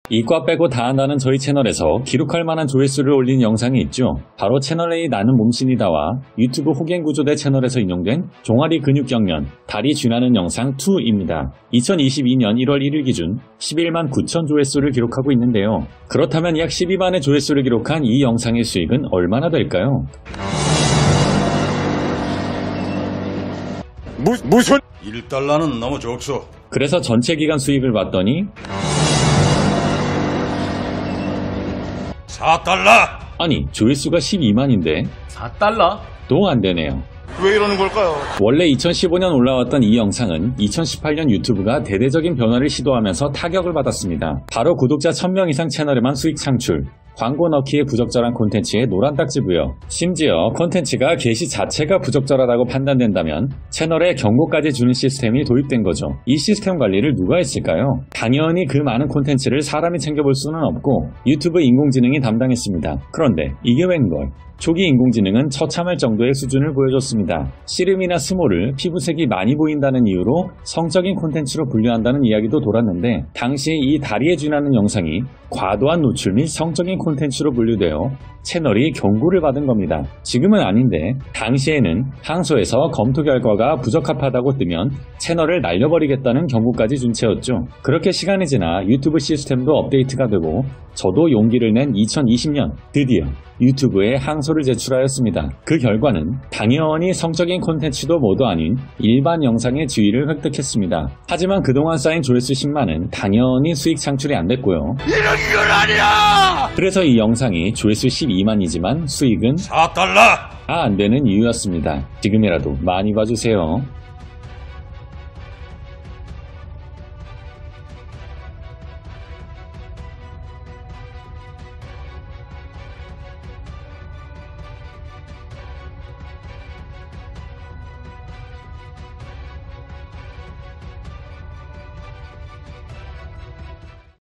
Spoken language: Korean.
이과 빼고 다 한다는 저희 채널에서 기록할 만한 조회수를 올린 영상이 있죠. 바로 채널A 나는 몸신이다와 유튜브 호갱구조대 채널에서 인용된 종아리 근육 경련, 다리 쥐나는 영상 2입니다. 2022년 1월 1일 기준 11만 9천 조회수를 기록하고 있는데요. 그렇다면 약 12만의 조회수를 기록한 이 영상의 수익은 얼마나 될까요? 무슨 1달러는 너무 적소. 그래서 전체 기간 수익을 봤더니 4달러. 아니 조회수가 12만인데 4달러? 또 안되네요. 왜 이러는 걸까요? 원래 2015년 올라왔던 이 영상은 2018년 유튜브가 대대적인 변화를 시도하면서 타격을 받았습니다. 바로 구독자 1000명 이상 채널에만 수익 창출, 광고 넣기에 부적절한 콘텐츠에 노란딱지 부여, 심지어 콘텐츠가 게시 자체가 부적절하다고 판단된다면 채널에 경고까지 주는 시스템이 도입된 거죠. 이 시스템 관리를 누가 했을까요? 당연히 그 많은 콘텐츠를 사람이 챙겨볼 수는 없고 유튜브 인공지능이 담당했습니다. 그런데 이게 웬걸? 초기 인공지능은 처참할 정도의 수준을 보여줬습니다. 씨름이나 스모를 피부색이 많이 보인다는 이유로 성적인 콘텐츠로 분류한다는 이야기도 돌았는데 당시 이 다리에 쥐나는 영상이 과도한 노출 및 성적인 콘텐츠로 분류되어 채널이 경고를 받은 겁니다. 지금은 아닌데 당시에는 항소에서 검토 결과가 부적합하다고 뜨면 채널을 날려버리겠다는 경고까지 준 채였죠. 그렇게 시간이 지나 유튜브 시스템도 업데이트가 되고 저도 용기를 낸 2020년 드디어 유튜브에 항소를 제출하였습니다. 그 결과는 당연히 성적인 콘텐츠도 모두 아닌 일반 영상의 지위를 획득했습니다. 하지만 그동안 쌓인 조회수 10만은 당연히 수익 창출이 안 됐고요. 이런 건 아니야! 그래서 이 영상이 조회수 12만이지만 수익은 4달러! 안 되는 이유였습니다. 지금이라도 많이 봐주세요.